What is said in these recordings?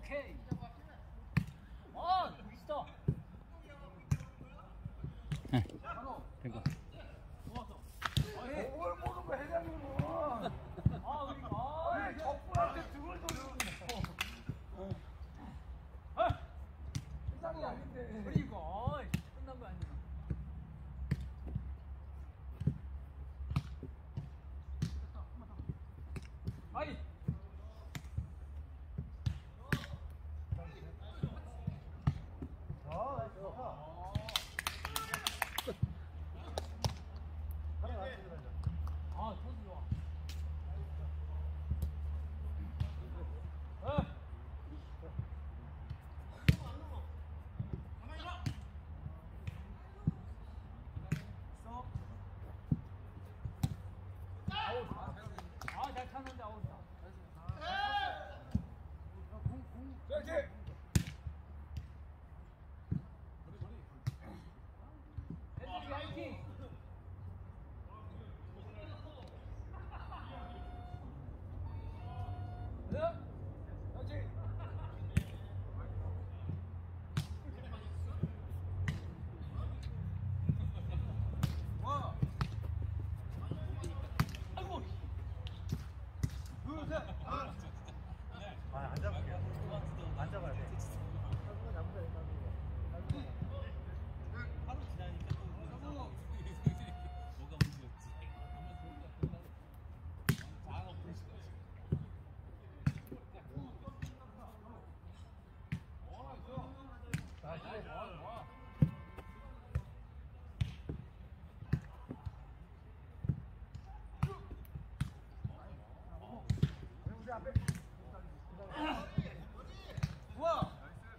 오케이. 아, 멋있다. 된거. 좋았어. 뭘 모르고 회장님은. 아, 우리가. 아니, 적분한테 등을 돌리고. 회장이 아닌데. 그리고 끝난 거 아니야. 아이. 아, 토스 좋아. 아, 잘 찼는데 아웃이다. 그렇지. 애들이 화이팅! 그렇지. 와. 아이고! 둘, 셋. 안 잡을게요. 안 잡아야 돼. 하루 지나니까 또 뭐가 문제였지? 잘하고 보시다. 우리 앞에. 우와.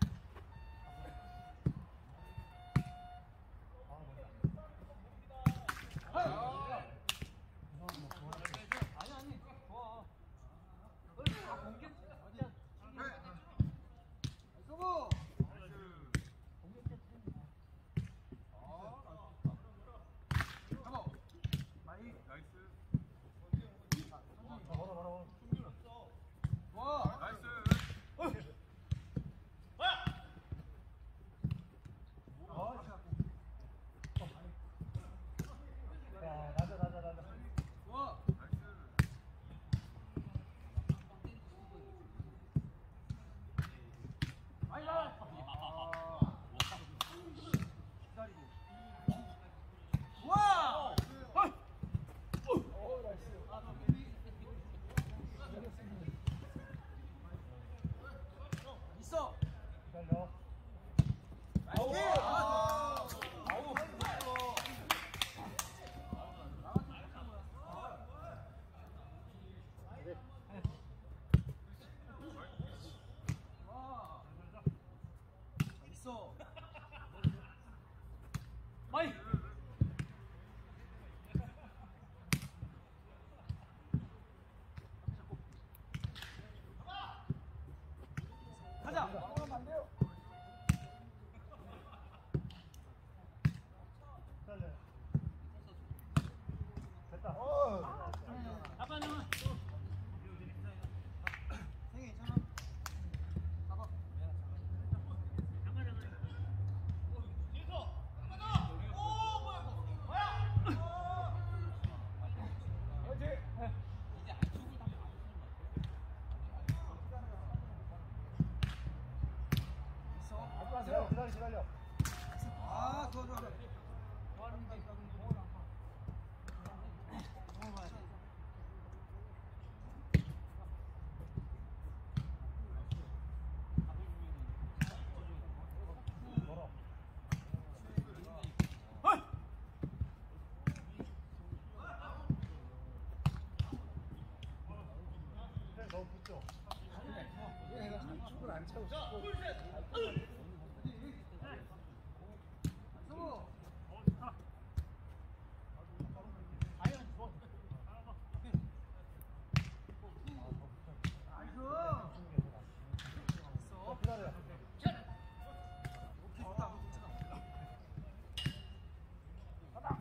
아니, 아니, 좋아. 다 공격, 어디야? 수고. 잡아. 많이. 나이스. 와. 나이스. 나자. 와. 많이 나. 기다리고. 와. 있어. 기다려. 아우. 아우. 와. 있어. 마이! 가자. 그러면 안 돼요. 기다려. 됐다. 아빠는 생이 괜찮아? 잡아. 그렇지. 있어. 하지 마세요. 기다려. 아, 좋아. 좋아하는 게 넘어가야 돼. 멀어. 그래, 너무 붙죠? 얘가 축구를 안 차고 싶고. 수고. 아이언 좋아. 나이스. 있어. 기다려. 오케이, 좋다. 가다.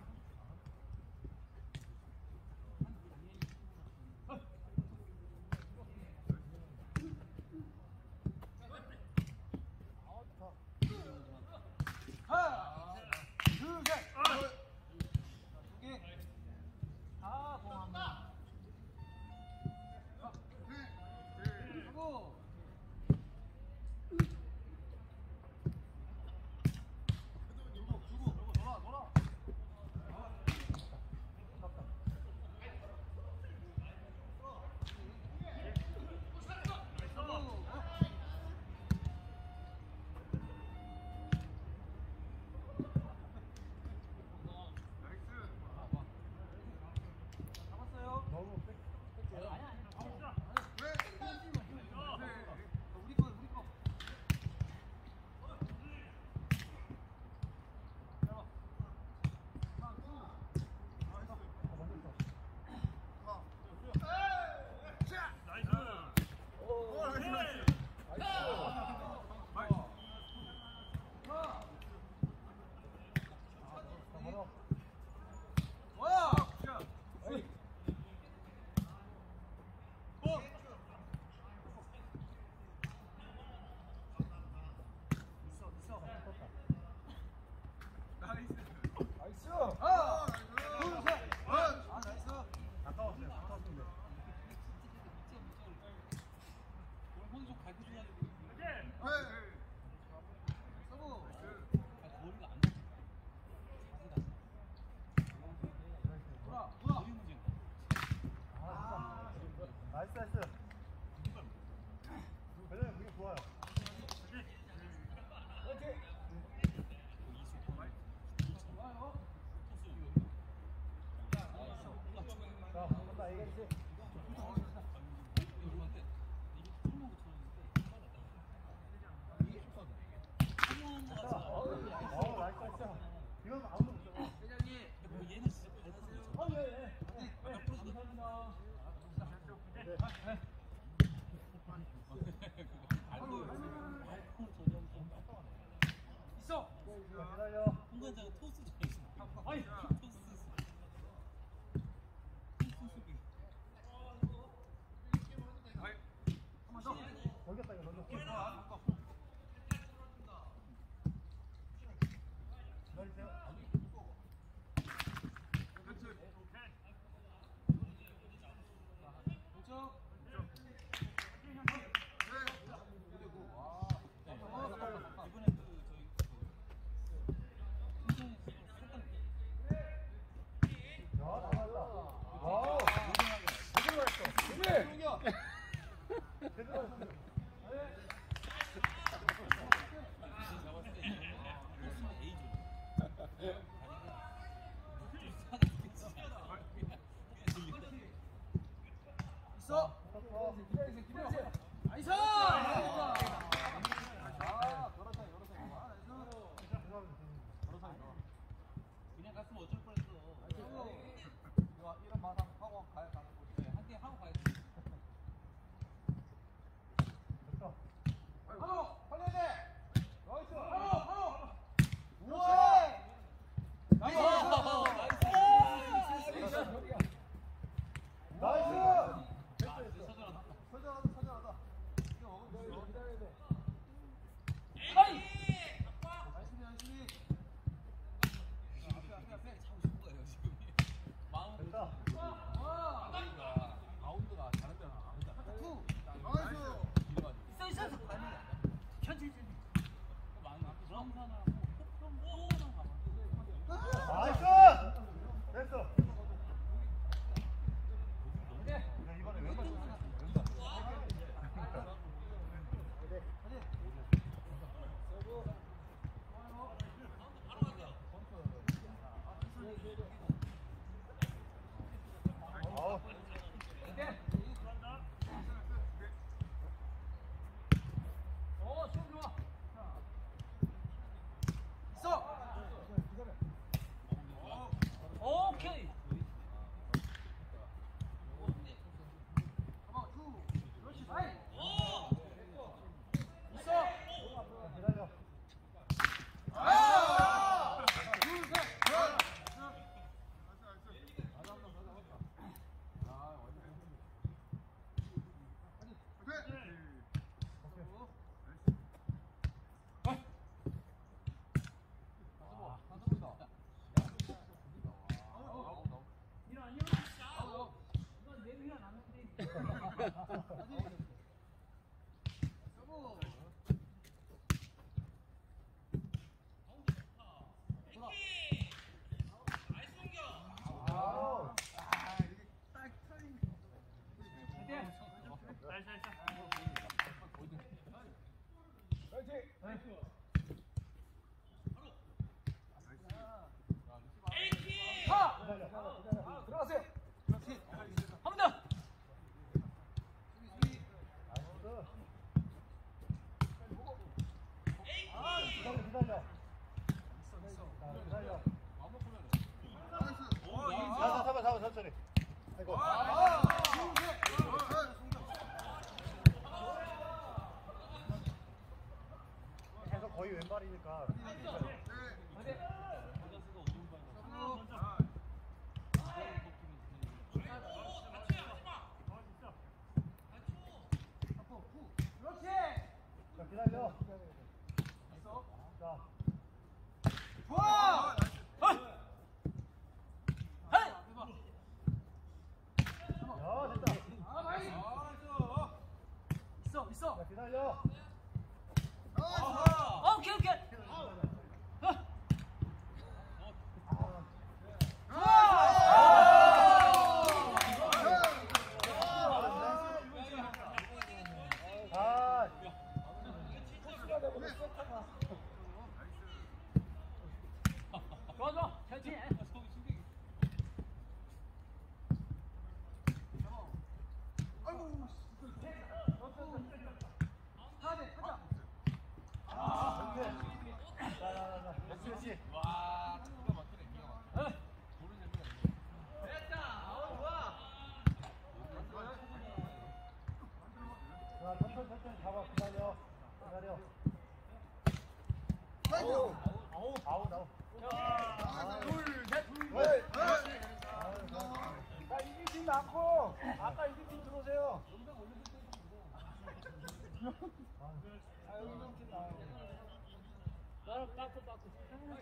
서브. 잡았어요. 너무 뺄게요. 우리 거, 우리 거. 걸어. 와! 나이스. 아! 둘, 셋. 아, 나이스. 가까웠어요. 가까웠는데. 오늘 혼자 좀 갈고 줘야 돼. 서브. 거리가 안 돼. 돌아. 거리 문제인가? 아, 진짜. 나이스, 나이스. 배정이 그게 좋아요. 자, 한번더 얘기해주세요. 나이스, 나이스. 이건 아무도 못 잡아. 회장님. 얘는 진짜 밟았어. 예, 예. 감사합니다. 있어. 기다려. 홍관장은 토스 좋아했어. 아이, 토스. 한번 더. 넘겼다, 이거 넘겼어. 기다리세요. 왼쪽. 이번에 그 저희 들어가세요. 한 번 더. 기다려. 기다려. 잡아, 천천히. 아이고. 계속 거의 왼발이니까. 자, 기다려. 자. 좋아. 야, 됐다. 있어. 자, 기다려. 오케이 오케이. 아, 좋아 좋아. 잘 치네. 그렇지. 와, 기가 막히네, 기가 막히네. 모르는 재미가 있네. 자, 천천히 잡아. 기다려. 아웃. 둘, 셋. 자, 이긴 팀 많고, 아까 이긴 팀 들어오세요. 아, 여기 이긴 팀 나와요.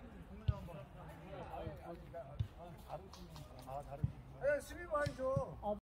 다른 팀. 예, 수비 많이 줘.